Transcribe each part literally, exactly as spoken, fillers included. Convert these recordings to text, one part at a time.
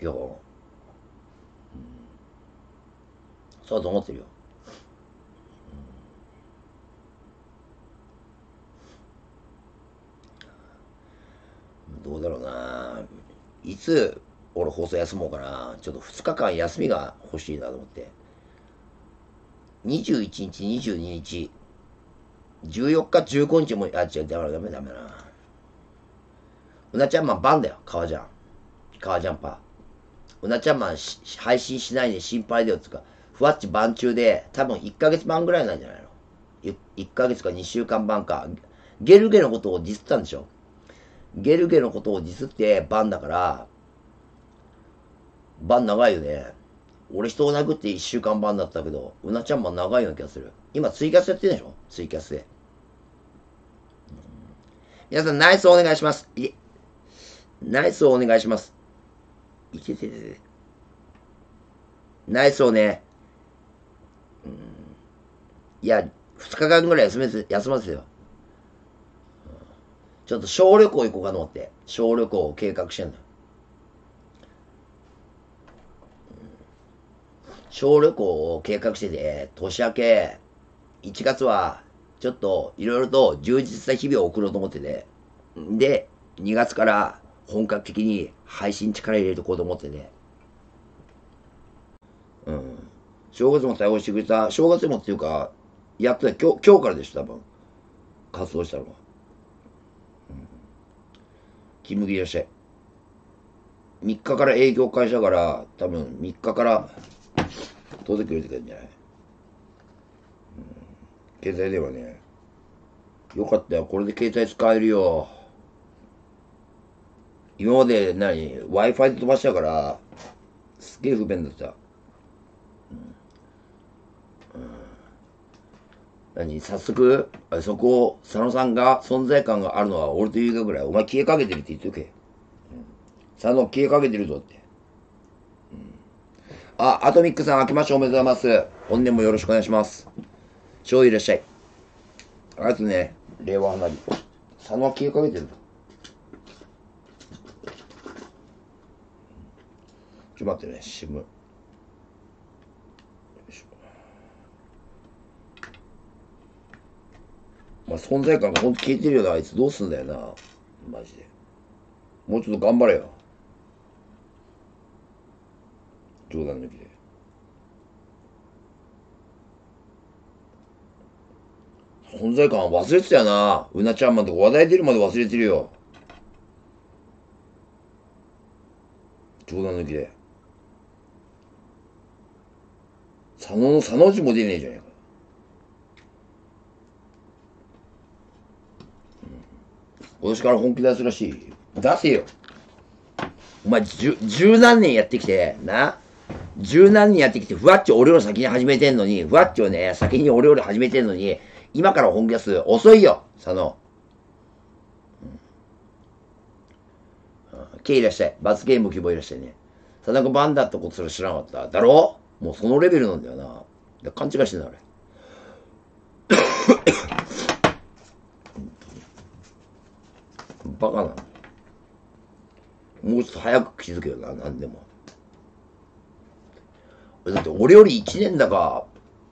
今日。うん、そうだと思ってるよ。うん、どうだろうな。いつ俺放送休もうかな。ちょっとふつかかん休みが欲しいなと思って。にじゅういちにち、にじゅうににち、じゅうよっか、じゅうごにちも、あ、違う、ダメだ、ダメだ、ダメだな。うなちゃんマンバンだよ、革ジャン。革ジャンパー。うなちゃんマン配信しないで心配だよ、つか。ふわっち番中で、多分いっかげつまんぐらいなんじゃないの？ いっ ヶ月かにしゅうかんばんか。ゲルゲのことをディスったんでしょ？ゲルゲのことをディスってバンだから、バン長いよね。俺人を殴っていっしゅうかんバンだったけど、うなちゃんマン長いような気がする。今ツイキャスやってるでしょ？ツイキャスで。皆さんナイスお願いします。いえ、ナイスをお願いします。いけててて。ナイスをね、うん、いや、ふつかかんぐらい休めて、休ませてよ。ちょっと小旅行行こうかと思って。小旅行を計画してんだ。小旅行を計画してて、年明け、いちがつは、ちょっと、いろいろと充実した日々を送ろうと思ってて。で、にがつから本格的に配信力入れていこうと思ってて。うん。正月も対応してくれた。正月もっていうか、やってた。今日、今日からでしょ、多分。活動したのは。うん。キムギいらっしゃい。みっかから営業開始だから、多分みっかから届けてくれてくるんじゃない？うん。携帯電話ね。よかったよ。これで携帯使えるよ。今まで何 ?Wi-Fi で飛ばしたから、すげえ不便だった。うん。うん、何早速、そこ、佐野さんが存在感があるのは俺というかぐらい。お前消えかけてるって言っておけ。うん、佐野消えかけてるぞって。うん、あ、アトミックさん明けましておめでとうございます。本年もよろしくお願いします。醤油いらっしゃい。あとね、令和花火。佐野は消えかけてるぞ。ちょっと待ってね、シム。まあ、存在感がほんと消えてるよな、あいつ。どうすんだよな。マジで。もうちょっと頑張れよ。冗談抜きで。存在感忘れてたよな。うなちゃんマンとか話題出るまで忘れてるよ。冗談抜きで。佐野の佐野字も出ねえじゃねえか。今年から本気出すらしい。出せよ。お前、十、十何年やってきて、な。十何年やってきて、ふわっち俺より先に始めてんのに、ふわっちをね、先に俺より始めてんのに、今から本気出す。遅いよ、佐野。K いらっしゃい。罰ゲーム希望いらっしゃいね。佐野くんバンだってことすら知らなかった。だろ？もうそのレベルなんだよな。勘違いしてんだ、あれ。バカなの。もうちょっと早く気づけよな、なんでも。だって俺よりいちねんだか、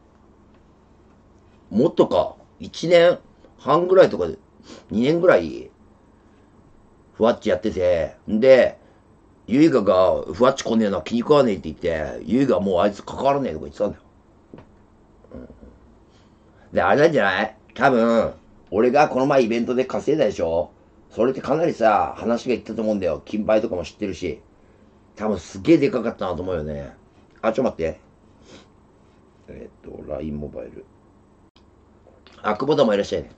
もっとか、いちねんはんぐらいとかで、にねんぐらい、ふわっちやってて、んで、ゆいがが、ふわっち来ねえな、気に食わねえって言って、ゆいがもうあいつ関わらねえとか言ってたんだよ。うん、で、あれなんじゃない？多分、俺がこの前イベントで稼いだでしょ？それってかなりさ、話がいったと思うんだよ。金牌とかも知ってるし。多分すげえでかかったなと思うよね。あ、ちょっと待って。えっと、ライン モバイル。あ、久保田もいらっしゃいね。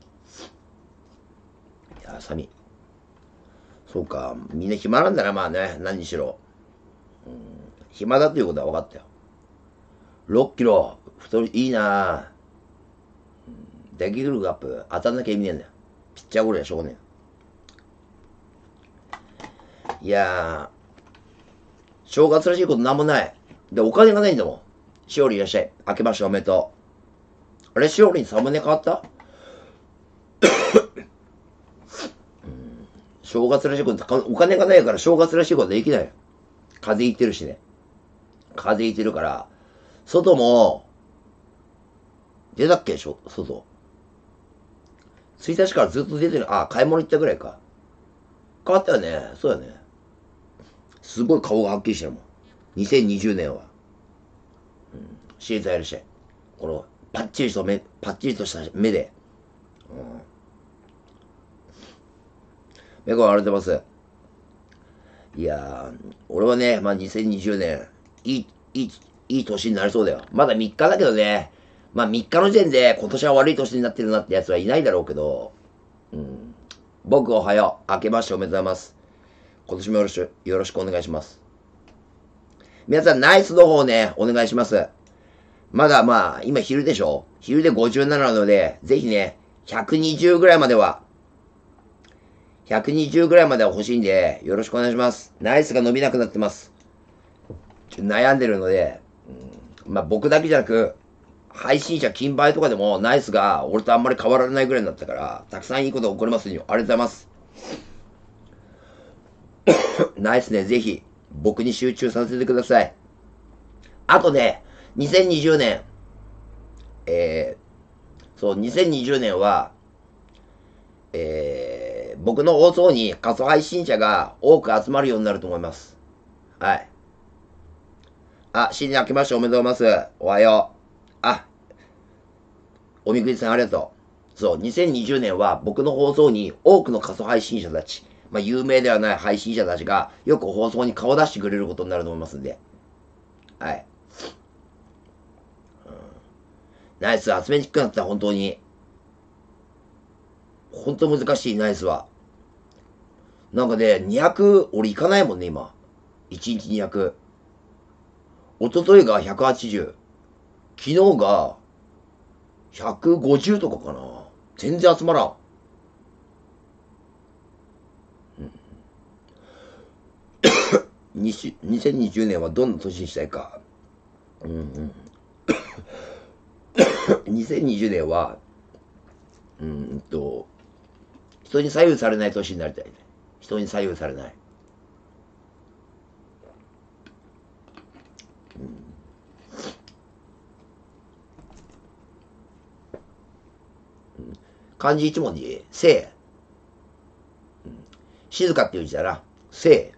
いや、サミ。そうか。みんな暇なんだな、まあね。何にしろ。うん、暇だということは分かったよ。ろっキロ。太り、いいなぁ。打撃力アップ。当たんなきゃ意味ねえんだよ。ピッチャーゴロやしょうがねえ。いやー、正月らしいことなんもない。で、お金がないんだもん。しおりいらっしゃい。明けましておめでとう。あれ、しおりにサムネ変わった？正月らしいこと、お金がないから正月らしいことできない。 風邪ひいてるしね。風邪ひいてるから、外も、出たっけでしょ、外。ついたちからずっと出てる。あ、買い物行ったぐらいか。変わったよね。そうだね。すごい顔がはっきりしてるもん。にせんにじゅうねんは。うん。シーズンやるし。この、パッチリと目、パッチリとした目で。うん。目が割れてます。いやー、俺はね、まあにせんにじゅうねん、いい、いい、いい年になりそうだよ。まだみっかだけどね。まあみっかの時点で今年は悪い年になってるなってやつはいないだろうけど、うん。僕おはよう。明けましておめでとうございます。今年もよろしく、よろしくお願いします。皆さん、ナイスの方ね、お願いします。まだまあ、今昼でしょ？昼でごじゅうなななので、ぜひね、ひゃくにじゅうぐらいまでは、ひゃくにじゅうぐらいまでは欲しいんで、よろしくお願いします。ナイスが伸びなくなってます。ちょ悩んでるので、うん、まあ僕だけじゃなく、配信者金売とかでもナイスが俺とあんまり変わらないぐらいになったから、たくさんいいこと起こりますよ。ありがとうございます。ナイスね、ぜひ、僕に集中させてください。あとね、にせんにじゅうねん、えー、そう、にせんにじゅうねんは、えー、僕の放送に仮想配信者が多く集まるようになると思います。はい。あ、新年明けましておめでとうございます。おはよう。あ、おみくじさんありがとう。そう、にせんにじゅうねんは僕の放送に多くの仮想配信者たち、まあ有名ではない配信者たちがよく放送に顔出してくれることになると思いますんで。はい。ナイス、集めにくくなった、本当に。本当難しい、ナイスは。なんかね、にひゃく、俺行かないもんね、今。いちにちにひゃく。一昨日がひゃくはちじゅう。昨日がひゃくごじゅうとかかな。全然集まらん。にせんにじゅうねんはどんな年にしたいか。うんうん。にせんにじゅうねんは、うんと、人に左右されない年になりたいね。人に左右されない。うん、漢字一文字、静。うん、静かっていう字だな。静。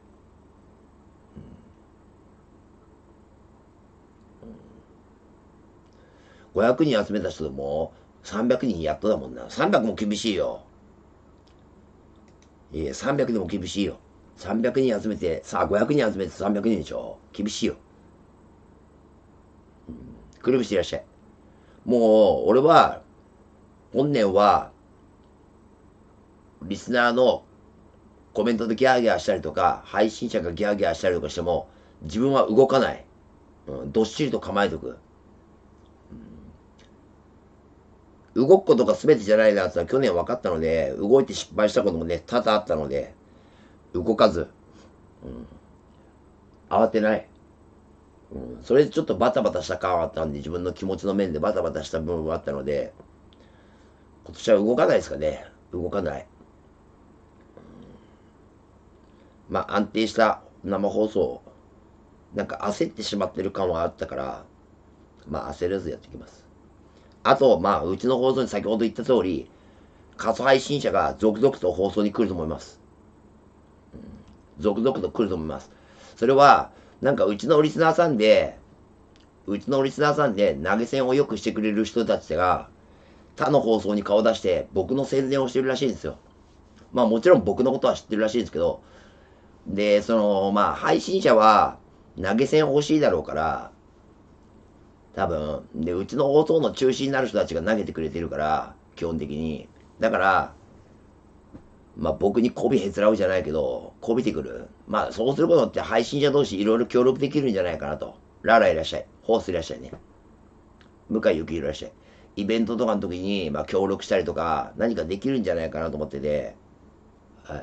ごひゃくにん集めた人でもさんびゃくにんやっとだもんな。さんびゃくも厳しいよ。いや、さんびゃくでも厳しいよ。さんびゃくにん集めて、さあごひゃくにん集めてさんびゃくにんでしょ。厳しいよ。くるぶしていらっしゃい。もう、俺は、本年は、リスナーのコメントでギャーギャーしたりとか、配信者がギャーギャーしたりとかしても、自分は動かない。うん、どっしりと構えとく。動くことが全てじゃないなってのは去年分かったので、動いて失敗したこともね、多々あったので、動かず、うん、慌てない。うん、それでちょっとバタバタした感はあったんで、自分の気持ちの面でバタバタした部分はあったので、今年は動かないですかね。動かない。まあ安定した生放送、なんか焦ってしまってる感はあったから、まあ焦らずやっていきます。あと、まあうちの放送に先ほど言った通り、仮想配信者が続々と放送に来ると思います。続々と来ると思います。それは、なんかうちのリスナーさんで、うちのリスナーさんで投げ銭をよくしてくれる人たちが、他の放送に顔出して僕の宣伝をしてるらしいんですよ。まあもちろん僕のことは知ってるらしいんですけど、で、その、まあ配信者は投げ銭欲しいだろうから、多分、で、うちの放送の中心になる人たちが投げてくれてるから、基本的に。だから、まあ僕に媚びへつらうじゃないけど、媚びてくる。まあそうすることって配信者同士いろいろ協力できるんじゃないかなと。ララいらっしゃい。ホースいらっしゃいね。向井幸宏いらっしゃい。イベントとかの時に、まあ協力したりとか、何かできるんじゃないかなと思ってて、はい。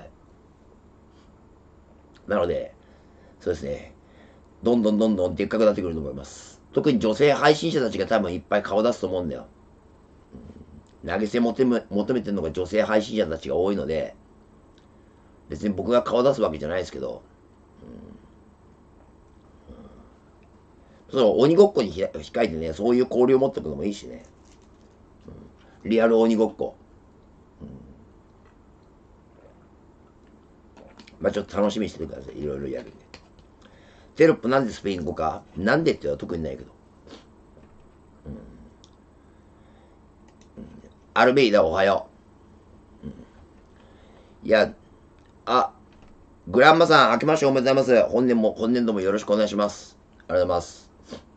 なので、そうですね。どんどんどんどんでっかくなってくると思います。特に女性配信者たちが多分いっぱい顔出すと思うんだよ。投げ銭求め求めてるのが女性配信者たちが多いので、別に僕が顔出すわけじゃないですけど、 そう、鬼ごっこにひ控えてね、そういう交流を持っておくのもいいしね。うん、リアル鬼ごっこ。うん、まあちょっと楽しみにしててください。いろいろやるんで。テロップなんでスペイン語かなんでっていうのは特にないけど。うん、アルベイダおはよう。うん、いや、あ、グランマさん、明けましておめでとうございます。本年も、本年度もよろしくお願いします。ありがとうございます。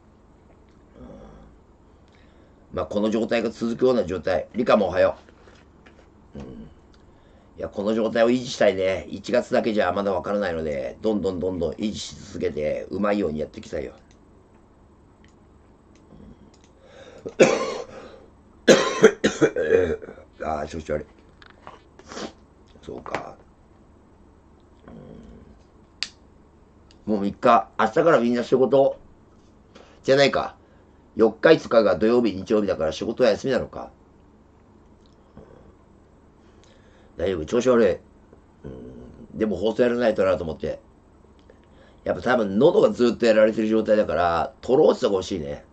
まあ、この状態が続くような状態。リカもおはよう。うん、いや、この状態を維持したいね。いちがつだけじゃまだわからないので、どんどんどんどん維持し続けて、うまいようにやっていきたいよ。ああ、調子悪い。そうか。もうみっか。明日からみんな仕事じゃないか。よっかいつかが土曜日、日曜日だから仕事は休みなのか。大丈夫、調子悪い。うん、でも放送やらないとなと思って。やっぱ多分喉がずっとやられてる状態だから、トローチとか欲しいね。